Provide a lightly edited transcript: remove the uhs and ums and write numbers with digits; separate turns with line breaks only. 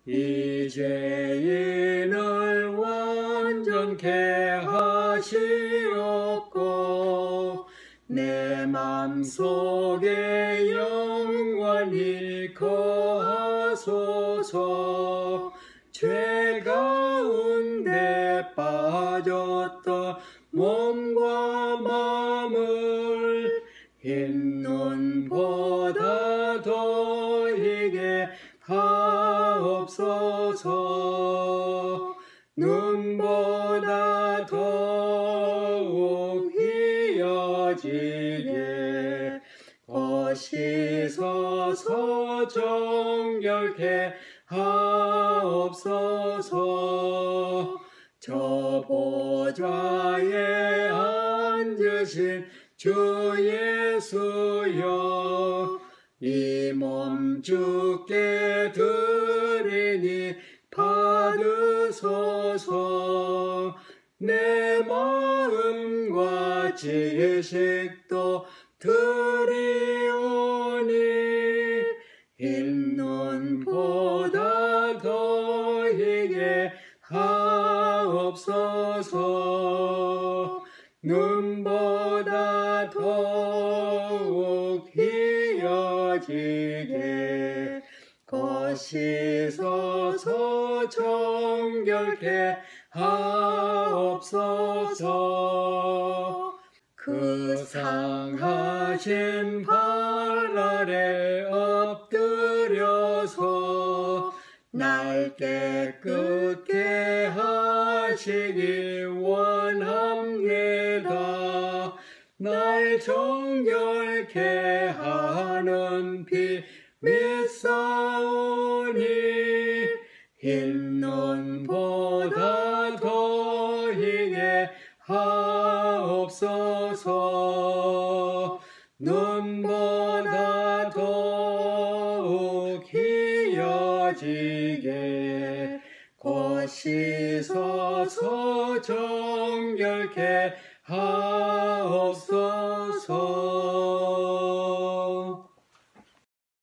이 죄인을 완전케 하시옵고 내 맘속에 영원히 거하소서. 죄 가운데 빠졌던 몸과 마음을 흰 눈보다 더 희게 하옵소서. 눈보다 더욱 희어지게 씻어서 정결케 하옵소서. 저 보좌에 앉으신 주 예수여, 이 몸 주께 드리니 받으소서. 내 마음과 지식도 드리오니 흰 눈보다 더 희게 하옵소서. 눈보다 더욱 희어지게 씻어서 정결케 하옵소서. 그 상하신 발 아래 엎드려서 날 깨끗게 하시기 원합니다. 날 정결케 하는 피 믿사오니 흰 눈보다 더 희게 하옵소서. 눈보다 더욱 희어지게 씻어서 정결케 하옵소서.